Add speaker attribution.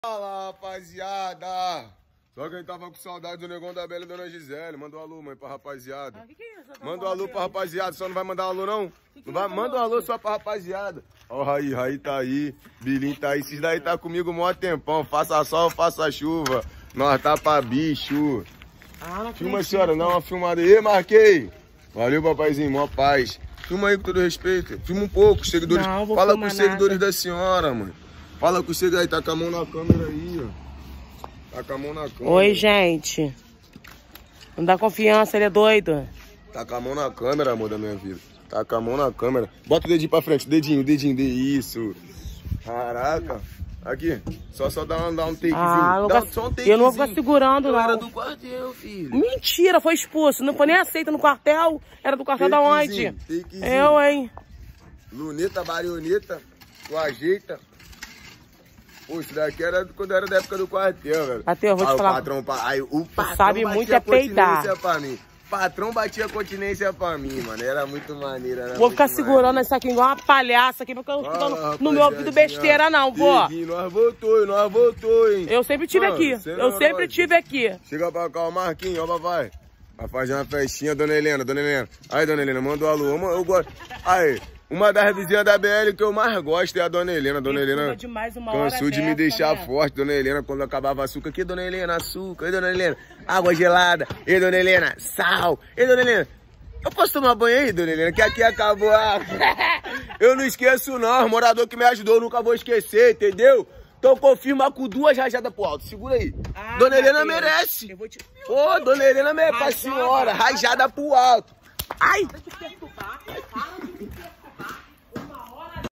Speaker 1: Fala, rapaziada! Só quem tava com saudade do negão da Bela e Dona Gisele. Manda um alô, mãe, pra rapaziada.
Speaker 2: Que é isso?
Speaker 1: Manda um alô pra rapaziada. Só não vai mandar um alô, não? Não vai? Manda um alô só pra rapaziada. Ó, o Raí tá aí. Bilinho tá aí. Esses daí tá comigo mó tempão. Faça sol, faça chuva. Nós tá pra bicho. Filma, senhora, dá uma filmada aí. Marquei. Valeu, papaizinho. Mó paz. Filma aí com todo respeito. Filma um pouco, os seguidores.
Speaker 2: Não, vou
Speaker 1: fala com os
Speaker 2: filmar
Speaker 1: seguidores
Speaker 2: nada.
Speaker 1: da senhora, mano. Fala com os seguidores aí. Tá com a mão na câmera aí, ó. Tá com a mão na câmera.
Speaker 2: Oi, gente. Não dá confiança, ele é doido.
Speaker 1: Tá com a mão na câmera, amor da minha vida. Tá com a mão na câmera. Bota o dedinho pra frente. Dedinho. Isso. Caraca. Aqui. Só dá um takezinho. Dá só um takezinho.
Speaker 2: Eu não vou ficar segurando,
Speaker 1: Eu
Speaker 2: não.
Speaker 1: era do quartel, filho.
Speaker 2: Mentira, foi expulso. Não foi nem aceito no quartel. Era do quartel da onde?
Speaker 1: Takezinho.
Speaker 2: Eu, hein?
Speaker 1: Luneta, marioneta. Tu ajeita. Pô, isso daqui era quando era da época do quartel, velho.
Speaker 2: Até eu vou te falar.
Speaker 1: O patrão
Speaker 2: sabe
Speaker 1: batia
Speaker 2: muito é peidar.
Speaker 1: continência pra mim. Patrão batia continência pra mim, mano. Era muito maneiro. Era
Speaker 2: Vou ficar
Speaker 1: muito
Speaker 2: segurando
Speaker 1: maneiro.
Speaker 2: isso aqui igual uma palhaça aqui, porque eu não fico no meu ouvido besteira, não, vó.
Speaker 1: Nós voltou, hein?
Speaker 2: Eu sempre tive aqui. Eu sempre tive aqui.
Speaker 1: Chega pra cá, o Marquinhos, ó, papai. Vai fazer uma festinha, dona Helena. Aí, dona Helena, manda um alô. Eu gosto. Aí, uma das vizinhas da BL que eu mais gosto é a dona Helena. Dona Helena cansou de me deixar forte. Dona Helena, quando acabava açúcar. Aqui, dona Helena, açúcar. Ei, dona Helena, água gelada. Ei, dona Helena, sal. Ei, dona Helena, eu posso tomar banho aí, dona Helena? Que aqui acabou a... Eu não esqueço, não. Os moradores que me ajudou, eu nunca vou esquecer, entendeu? Então confirma com 2 rajadas pro alto. Segura aí. Dona Helena merece. Ô, dona Helena merece pra senhora. Rajada pro alto. Ai!